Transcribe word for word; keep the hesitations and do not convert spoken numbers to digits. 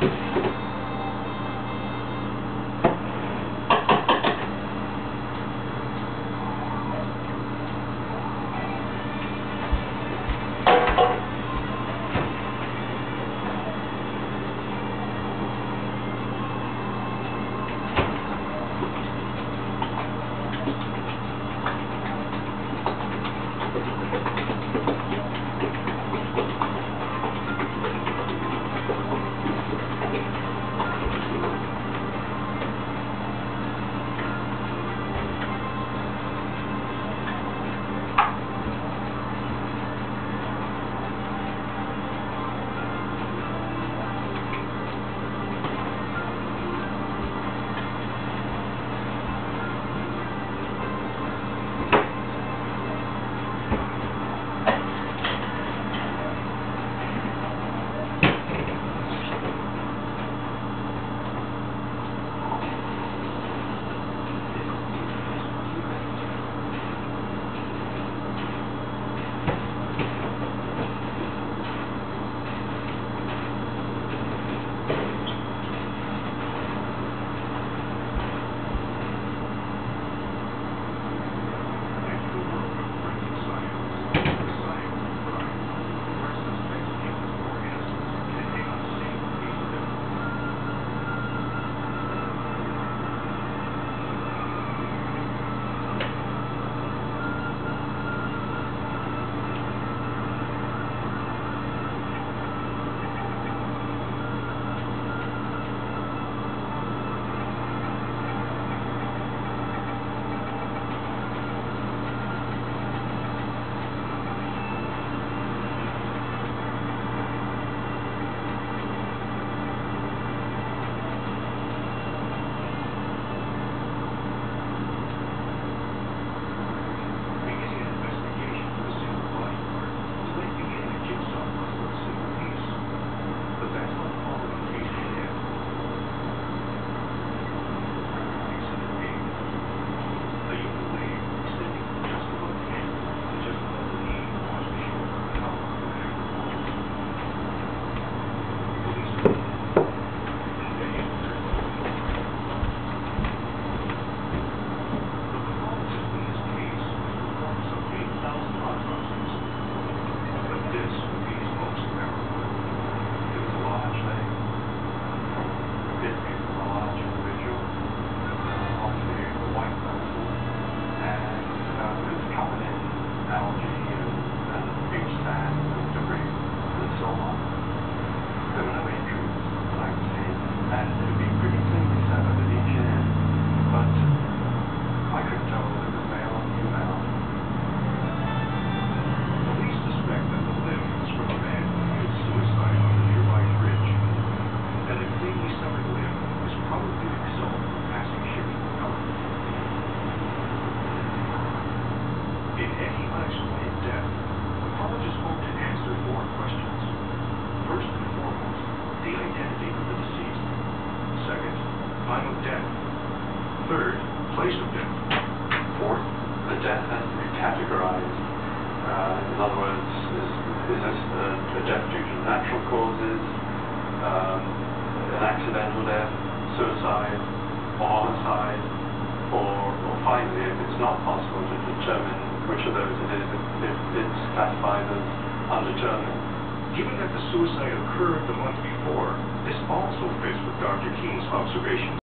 time of death. Third, place of death. Fourth, the death has to be categorized. Uh, in other words, is, is this a, a death due to natural causes, um, an accidental death, suicide, or homicide, or, or finally, if it's not possible to determine which of those it is, if it's classified as undetermined. Given that the suicide occurred the month before, this also fits with Doctor Keene's observation.